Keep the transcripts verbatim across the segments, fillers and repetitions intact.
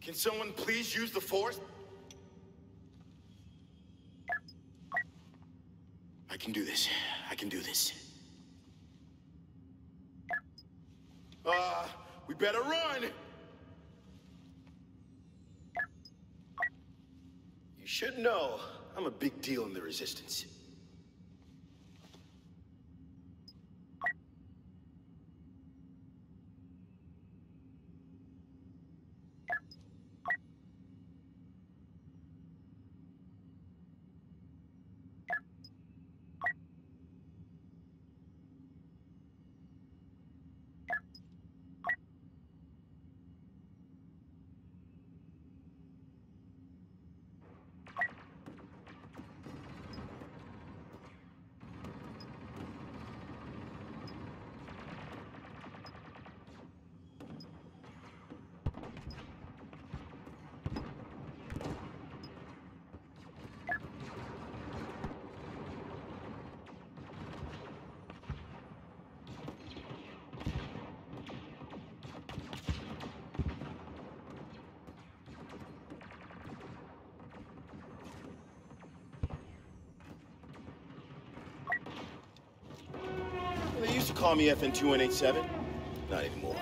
Can someone please use the Force? I can do this. I can do this. Uh, we better run! You should know, I'm a big deal in the Resistance. They used to call me F N two one eight seven. Not anymore.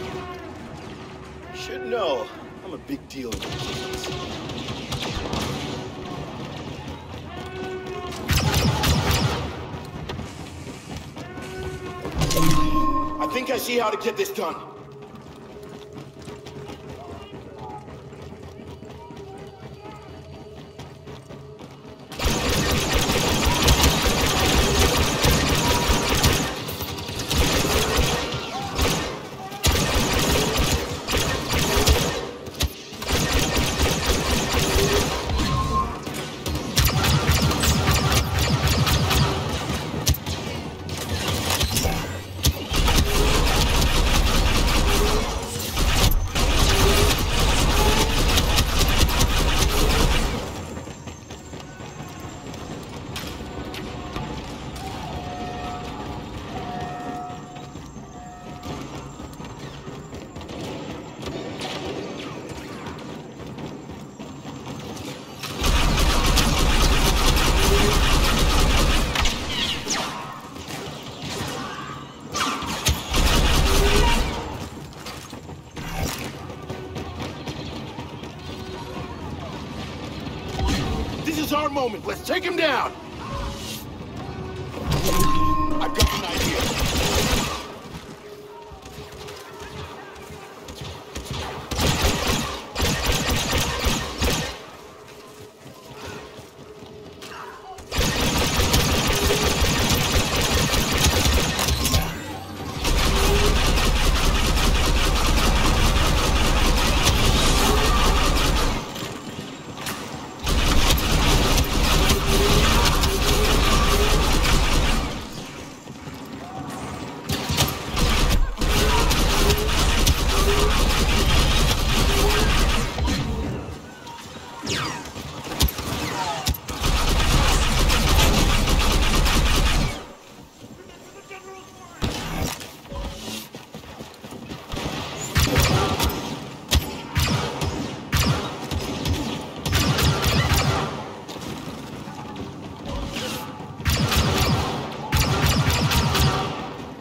You should know, I'm a big deal in the Resistance. I think I see how to get this done. This is our moment. Let's take him down. I've got an idea.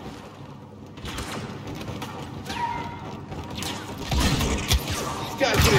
Guys,